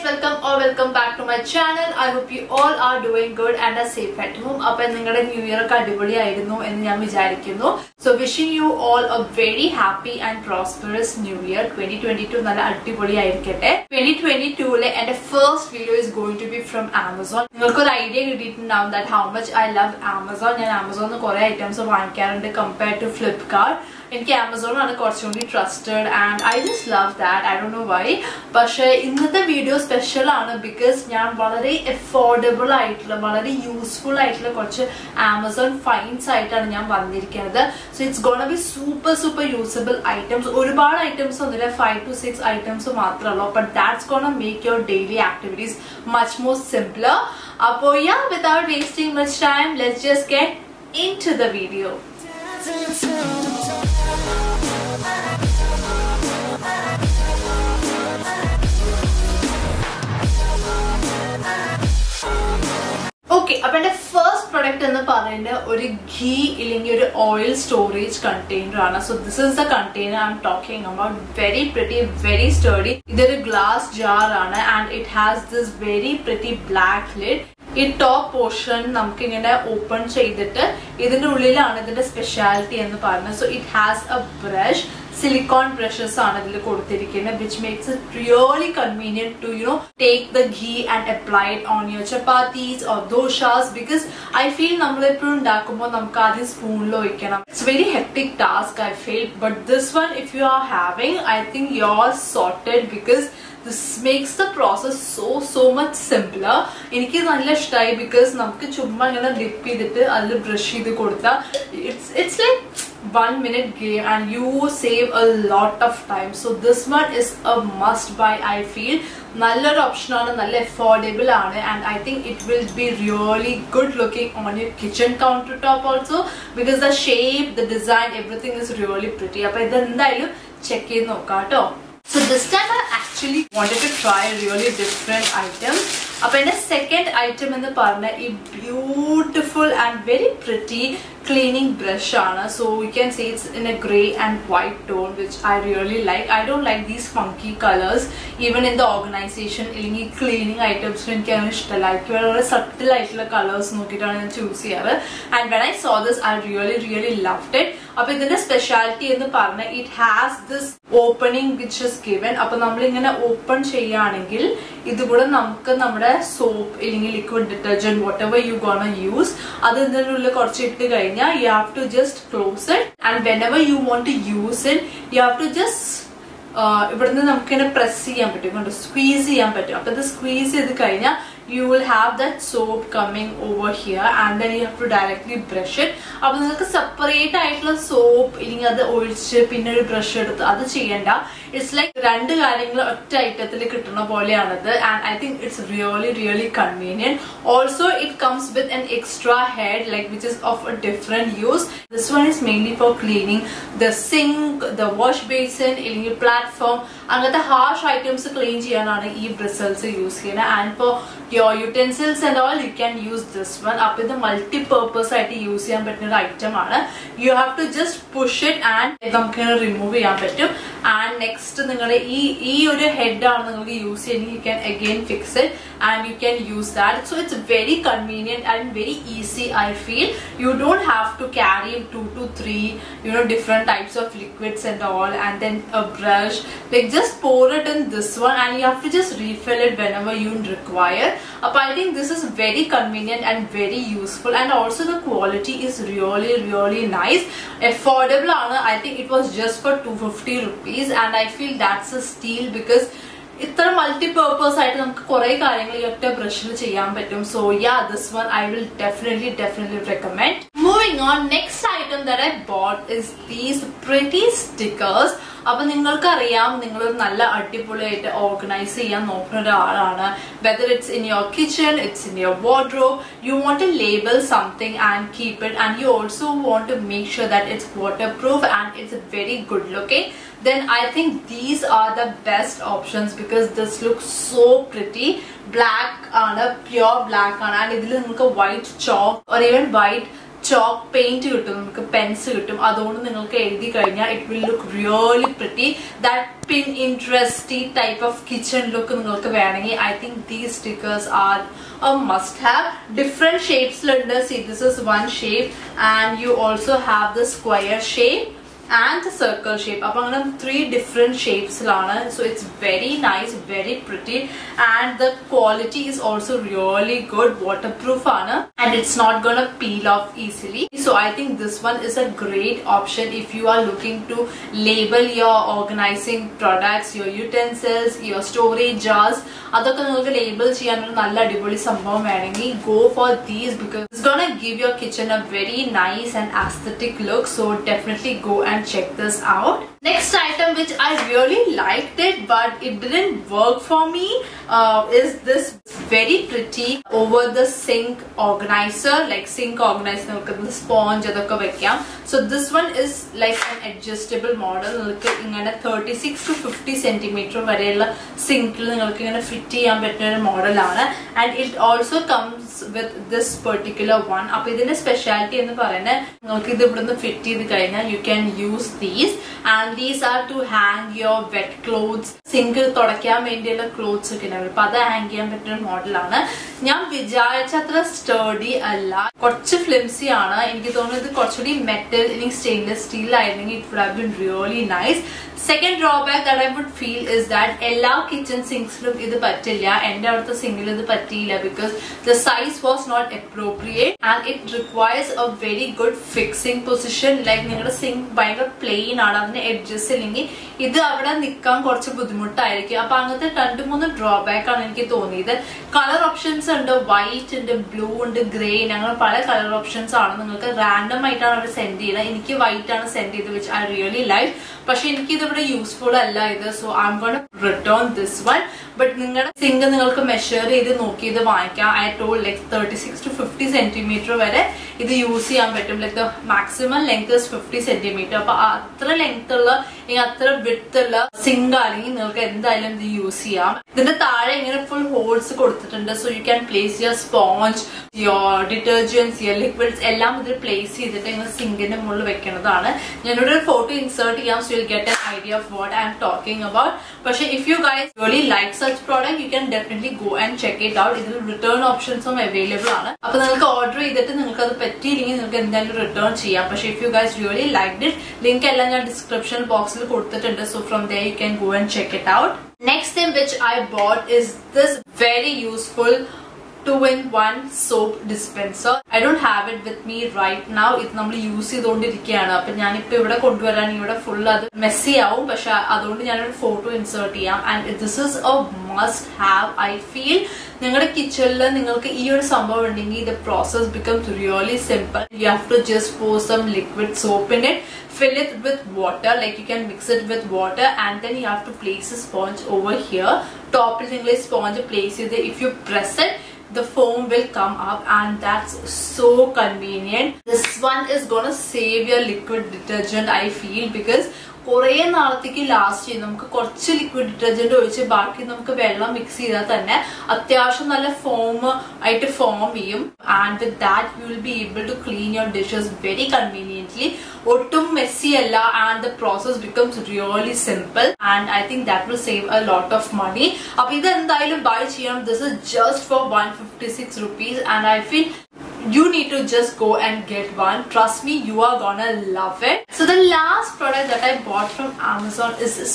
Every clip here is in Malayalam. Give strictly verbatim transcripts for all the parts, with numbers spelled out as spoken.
welcome or welcome back to my channel. I hope you all are doing good and are safe at home. Appa ningade new year ka adipoli aayirunnu ennu njan vicharikkunu. So wishing you all a very happy and prosperous new year. twenty twenty-two nalla adipoli aayirikkette. twenty twenty-two le ende first video is going to be from Amazon. Ningalku or idea kittittundavam that how much I love Amazon. Njan Amazon nu kore items vaangikkarunde compared to Flipkart. എനിക്ക് ആമസോണാണ് കുറച്ചുകൂടി trusted and I just love that. I don't know why. പക്ഷേ ഇന്നത്തെ വീഡിയോ സ്പെഷ്യൽ ആണ് ബിക്കോസ് ഞാൻ വളരെ അഫോർഡബിൾ ആയിട്ടുള്ള വളരെ യൂസ്ഫുൾ ആയിട്ടുള്ള കുറച്ച് ആമസോൺ ഫൈൻസ് ആയിട്ടാണ് ഞാൻ വന്നിരിക്കുന്നത്. So it's gonna be super super usable items. ഒരുപാട് ഐറ്റംസ് ഒന്നുമില്ല, ഫൈവ് ടു സിക്സ് ഐറ്റംസ് മാത്രമേ ഉള്ളൂ. But that's gonna make your daily activities much more simpler. അപ്പോൾ yeah, without wasting much time, let's just get into the video. Okay, അപ്പൊ എന്റെ ഫസ്റ്റ് പ്രൊഡക്റ്റ് എന്ന് പറയുന്നത് ഒരു ഘീ ഇല്ലെങ്കിൽ ഒരു ഓയിൽ സ്റ്റോറേജ് കണ്ടെയ്നർ ആണ്. So this is the container I am talking about. Very pretty, very sturdy. ഇതൊരു ഗ്ലാസ് ജാർ ആണ് and it has this very pretty black lid. ഈ ടോപ്പ് പോർഷൻ നമുക്ക് ഇങ്ങനെ ഓപ്പൺ ചെയ്തിട്ട് ഇതിന്റെ ഉള്ളിലാണ് ഇതിന്റെ സ്പെഷ്യാലിറ്റി എന്ന് പറയുന്നത്. So it has a brush. Silicone brushes ആണ് ഇതിൽ കൊടുത്തിരിക്കുന്നത്, which makes it really convenient to you know take the ghee and apply it on your chapatis or dosas. Because I feel നമ്മൾ എപ്പോഴും ഉണ്ടാക്കുമ്പോൾ നമുക്ക് ആദ്യം സ്പൂണിൽ ഒഴിക്കണം. It's very hectic task I feel. But this one if you are having, I think you are sorted because this makes the process so so much simpler. എനിക്ക് നല്ല ഇഷ്ടമായി ബിക്കോസ് നമുക്ക് ചുമ്മാ ഇങ്ങനെ ഡിപ്പ് ചെയ്തിട്ട് അതിൽ ബ്രഷ് ചെയ്ത് കൊടുത്താൽ it's it's like one minute game and you save a lot of time. So this one is a must buy. I feel nallor option aanu, nalla affordable aanu, and I think it will be really good looking on your kitchen countertop also because the shape, the design, everything is really pretty. appo idu endayilum check cheyyid nokkato. So this time I actually wanted to try a really different item. Appo ende second item ennu parna ee beautiful and very pretty cleaning brush aanu. So you can see it's in a grey and white tone, which I really like. I don't like these funky colors even in the organization illingi cleaning items nu enakku anu ishtalla. Like very subtle aayittulla colors nokkitana I choose cheyaru, and when I saw this I really really loved it. appo idinte specialty ennu parna it has this opening which is given. appo nammal ingane open cheyanengil idu kuda namukku nammade soap illingi liquid detergent whatever you gonna use adu indinnulle korchu ittu kayna you have to just close it, and whenever you want to use it you have to just ഇവിടുന്ന് നമുക്ക് ഇങ്ങനെ പ്രസ് ചെയ്യാൻ പറ്റും, കൊണ്ട് സ്ക്വീസ് ചെയ്യാൻ പറ്റും. അപ്പൊ ഇത് സ്ക്വീസ് ചെയ്ത് കഴിഞ്ഞാൽ you will have that soap coming over here and then you have to directly brush it. അപ്പൊ നിങ്ങൾക്ക് സെപ്പറേറ്റ് ആയിട്ടുള്ള സോപ്പ് ഇല്ലെങ്കിൽ അത് ഒഴിച്ച് പിന്നെ ഒരു ബ്രഷ് എടുത്ത് അത് ചെയ്യണ്ട. ഇറ്റ്സ് ലൈക്ക് രണ്ട് കാര്യങ്ങൾ ഒറ്റ ഐറ്റത്തിൽ കിട്ടുന്ന പോലെയാണത്. And I think it's really really convenient. Also it comes with an extra head like which is of a different use. This one is mainly for cleaning the sink, the wash basin, ഇല്ലെങ്കിൽ പ്ലാറ്റ്ഫോം, അങ്ങനത്തെ ഹാർഷ് ഐറ്റംസ് ക്ലീൻ ചെയ്യാനാണ് ഈ ബ്രിസൽസ് യൂസ് ചെയ്യുന്നത്. And for your utensils and all you can use this one. appo idu multi purpose aayittu use cheyan pattuna oru item aanu. You have to just push it and namukku remove cheyan pattum. And next ningale ee ee oru head aanu ningalku use cheyanil you can again fix it and you can use that. So it's very convenient and very easy. I feel you don't have to carry two to three you know different types of liquids and all and then a brush. Like just pour it in this one and you have to just refill it whenever you require. Uh, I think this is very convenient and very useful, and also the quality is really really nice. Affordable aanu. I think it was just for two hundred fifty rupees and I feel that's a steal because ഇത്ര മൾട്ടി പേർപ്പസ് ആയിട്ട് നമുക്ക് കുറെ കാര്യങ്ങൾ ഈ ഒറ്റ ബ്രഷിൽ ചെയ്യാൻ പറ്റും. So yeah, this one I will definitely definitely recommend. Moving on, next item that I bought is these pretty stickers. അപ്പൊ നിങ്ങൾക്കറിയാം നിങ്ങളൊരു നല്ല അടിപൊളിയായിട്ട് ഓർഗനൈസ് ചെയ്യാൻ നോക്കുന്ന ഒരാളാണ്. Whether it's in your kitchen, it's in your wardrobe, you want to label something and keep it, and you also want to make sure that it's water proof and it's very good looking. Then I think these are the best options because this looks so pretty. Black and pure black and idil ningalku white chalk or even white chalk paint കിട്ടും, നമുക്ക് പെൻസ് കിട്ടും. അതുകൊണ്ട് നിങ്ങൾക്ക് എഴുതി കഴിഞ്ഞാൽ it will look really pretty. That Pinteresty type of kitchen look നിങ്ങൾക്ക് വേണമെങ്കിൽ I think these stickers are a must have. Different shapes under. See, this is one shape and you also have the square shape and the circle shape. Appo three different shapes lana, so it's very nice, very pretty, and the quality is also really good, waterproof ana, and it's not gonna peel off easily. So I think this one is a great option if you are looking to label your organizing products, your utensils, your storage jars. അതൊക്കെ നിങ്ങൾക്ക് ലേബിൾ ചെയ്യാൻ ഒരു നല്ല അടിപൊളി സംഭവം വേണമെങ്കിൽ go for these because it's gonna give your kitchen a very nice and aesthetic look. So definitely go and check this out. Next item which I really liked it but it didn't work for me uh, is this very pretty over the sink organizer, like sink organizer nokku sponge adokka vekkam. So this one is like an adjustable model. Nalku ingane thirty-six to fifty centimeter vareyulla sink il ningalku ingane fit cheyan pattuna model aanu, and it also comes with this particular one. Appo idinte speciality ennu parayana ningalku idu ivudunnu fit cheyidu kayna you can use these, and these are to hang your wet clothes, sink todakkan vendiyulla clothes okke undu appo adu hang cheyan pattuna model aanu. ഞാൻ വിചാരിച്ചത്ര sturdy അല്ല, കുറച്ച് flimsy ആണ്. എനിക്ക് തോന്നുന്നു ഇത് കുറച്ചുകൂടി മെറ്റൽ അല്ലെങ്കിൽ സ്റ്റെയിൻലെസ് സ്റ്റീൽ ആയിരുന്നെങ്കിൽ it would have been really nice. Second drawback that I would feel is that എല്ലാ kitchen sinksലും ഇത് പറ്റില്ല. എൻ്റെ അവിടുത്തെ സിങ്കിൽ ഇത് പറ്റിയില്ല because the size was not appropriate and it requires a very good fixing position. Like നിങ്ങളുടെ സിങ്ക് ഭയങ്കര പ്ലെയിൻ ആണ്, അതിന് എഡ്ജസ് ഇല്ലെങ്കിൽ ഇത് അവിടെ നിൽക്കാൻ കുറച്ച് ബുദ്ധിമുട്ടായിരിക്കും. അപ്പൊ അങ്ങനത്തെ രണ്ട് മൂന്ന് ഡ്രോബാക്ക് ആണ് എനിക്ക് തോന്നിയത്. കളർ ഓപ്ഷൻസ് ഉണ്ട്, വൈറ്റ് ഉണ്ട്, ബ്ലൂ ഉണ്ട്, ഗ്രേ, അങ്ങനെ പല കളർ ഓപ്ഷൻസ് ആണ്. നിങ്ങൾക്ക് റാൻഡം ആയിട്ടാണ് അവർ സെൻഡ് ചെയ്യുന്നത്. എനിക്ക് വൈറ്റ് ആണ് സെൻഡ് ചെയ്തത് വിച്ച് ഐ റിയലി ലൈക്ക്. പക്ഷെ എനിക്ക് ഇത് ഇവിടെ യൂസ്ഫുൾ അല്ല ഇത്. So I am gonna return this one. But നിങ്ങളുടെ സിങ്ക് നിങ്ങൾക്ക് മെഷർ ചെയ്ത് നോക്കി ഇത് വാങ്ങിക്കാം. I told like thirty six to fifty centimetre വരെ ഇത് യൂസ് ചെയ്യാൻ പറ്റും. Like the maximum length is fifty centimetre. അപ്പൊ അത്ര ലെങ്ത് ഉള്ള അത്ര വിഡ്ത്ത് ഉള്ള സിങ്ക് ആണെങ്കിൽ നിങ്ങൾക്ക് എന്തായാലും ഇത് യൂസ് ചെയ്യാം. ഇതിന്റെ താഴെ ഇങ്ങനെ ഫുൾ ഹോൾസ് കൊടുത്തിട്ടുണ്ട്. So you can place your sponge, your detergents, your liquids എല്ലാം ഇതിൽ പ്ലേസ് ചെയ്തിട്ട് ഇങ്ങനെ സിങ്കിന്റെ മുകളിൽ വെക്കുന്നതാണ്. ഞാനിവിടെ ഒരു ഫോട്ടോ ഇൻസേർട്ട് ചെയ്യാം. So you will get an idea of what I am talking about. പക്ഷെ if you guys really like such product you can definitely go and check it out. ഇതിൽ റിട്ടേൺ ഓപ്ഷൻസും അവൈലബിൾ ആണ്. അപ്പൊ നിങ്ങൾക്ക് ഓർഡർ ചെയ്തിട്ട് നിങ്ങൾക്ക് അത് പറ്റിയില്ലെങ്കിൽ നിങ്ങൾക്ക് എന്തായാലും റിട്ടേൺ ചെയ്യാം. പക്ഷെ if you guys really liked it, link എല്ലാം ഞാൻ ഡിസ്ക്രിപ്ഷൻ ബോക്സിൽ കൊടുത്തിട്ടുണ്ട്. So from there you can go and check it out. Next thing which I bought is this very useful two in one soap dispenser. I don't have it with me right now. ഇത് നമ്മൾ യൂസ് ചെയ്തുകൊണ്ടിരിക്കുകയാണ്. അപ്പൊ ഞാനിപ്പോ ഇവിടെ കൊണ്ടുവരാൻ ഇവിടെ ഫുൾ അത് മെസ്സി ആവും. പക്ഷെ അതുകൊണ്ട് ഞാനൊരു ഫോട്ടോ ഇൻസേർട്ട് ചെയ്യാം. And this is a must have. I feel നിങ്ങളുടെ കിച്ചണിൽ നിങ്ങൾക്ക് ഈ ഒരു സംഭവം ഉണ്ടെങ്കിൽ the process becomes really simple. You have to just pour some liquid soap in it, fill it with water, like you can mix it with water, and then you have to place a sponge over here. Top il ningle sponge place it. If you press it, the foam will come up, and that's so convenient. This one is gonna save your liquid detergent, I feel, because കുറേ നാളത്തേക്ക് ലാസ്റ്റ് ചെയ്യും. നമുക്ക് കുറച്ച് ലിക്വിഡ് ഡിറ്റർജന്റ് ഒഴിച്ച് ബാക്കി നമുക്ക് വെള്ളം മിക്സ് ചെയ്താൽ തന്നെ അത്യാവശ്യം നല്ല ഫോം ആയിട്ട് ഫോം ചെയ്യും. And with that you will be able to clean your dishes very conveniently. ഒട്ടും മെസ്സി അല്ല, and the process becomes really simple, and I think that will save a lot of money. അപ്പൊ ഇത് എന്തായാലും ബൈ ചെയ്യണം. This is just for one fifty six rupees, and I feel you need to just go and get one. Trust me, you are gonna love it. So the last product that I bought from Amazon is this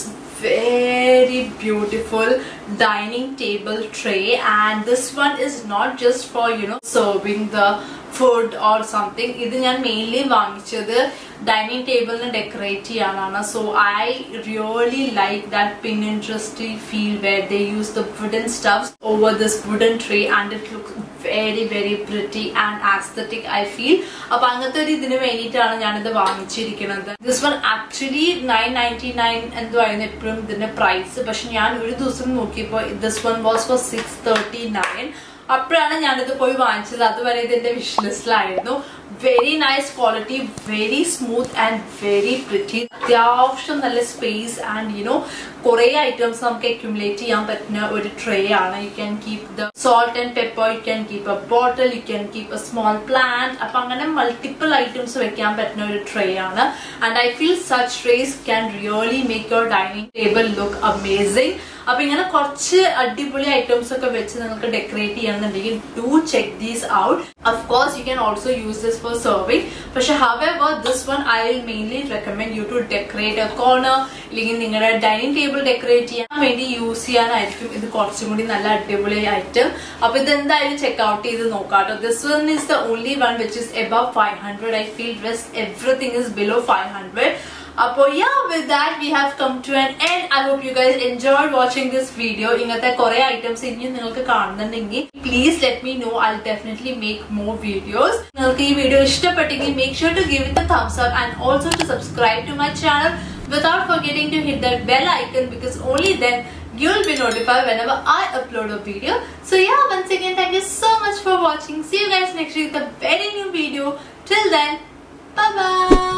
very beautiful dining table tray, and this one is not just for, you know, serving the food or something. Idu njan mainly vaangichadu dining table ne decorate cheyanana. So I really like that Pinteresty feel where they use the wooden stuffs over this wooden tray, and it looks very very pretty and aesthetic, I feel. Appo angathe oru idinu vendittana njan idu vaangichirikkunathu. This one actually nine ninety-nine endu ayinu eppum idinte price, പക്ഷെ ഞാൻ ഒരു ദിവസം നോക്കിയപ്പോൾ this one was for six thirty-nine. അപ്പോഴാണ് ഞാനിത് പോയി വാങ്ങിച്ചത്. അതുവരെ ഇതിന്റെ വിഷ് ലിസ്റ്റിലായിരുന്നു. Very nice quality, very smooth and very pretty. അത്യാവശ്യം നല്ല സ്പേസ് ആൻഡ് യുനോ കുറെ ഐറ്റംസ് നമുക്ക് അക്യുമുലേറ്റ് ചെയ്യാൻ പറ്റുന്ന ഒരു ട്രേ ആണ്. You can keep the salt and pepper, you can keep a bottle, you can keep a small plant. അപ്പൊ അങ്ങനെ മൾട്ടിപ്പിൾ ഐറ്റംസ് വെക്കാൻ പറ്റുന്ന ഒരു ട്രേ ആണ്. And I feel such trays can really make your dining table look amazing. അപ്പൊ ഇങ്ങനെ കുറച്ച് അടിപൊളി ഐറ്റംസ് ഒക്കെ വെച്ച് നിങ്ങൾക്ക് ഡെക്കറേറ്റ് ചെയ്യണമെന്നുണ്ടെങ്കിൽ do check these out. Of course you can also use this for serving. പക്ഷെ however this one I will mainly recommend you to decorate a corner, അല്ലെങ്കിൽ നിങ്ങളുടെ ഡൈനിങ് ടേബിൾ ഡെക്കറേറ്റ് ചെയ്യാൻ വേണ്ടി യൂസ് ചെയ്യാനായിരിക്കും ഇത് കുറച്ചും കൂടി നല്ല അടിപൊളി ഐറ്റം. അപ്പൊ ഇത് എന്തായാലും ചെക്ക് ഔട്ട് ചെയ്ത് നോക്കാട്ടോ. This one is the only one which is above five hundred. I feel rest everything is below five hundred. Apo yeah, with that we have come to an end. I hope you guys enjoyed watching this video. Ingate kore items innu ningalku kannunningi please let me know. I'll definitely make more videos. Ningalku ee video ishtapettingi make sure to give it a thumbs up and also to subscribe to my channel without forgetting to hit that bell icon, because only then you will be notified whenever I upload a video. So yeah, once again thank you so much for watching. See you guys next week with a very new video. Till then, bye bye.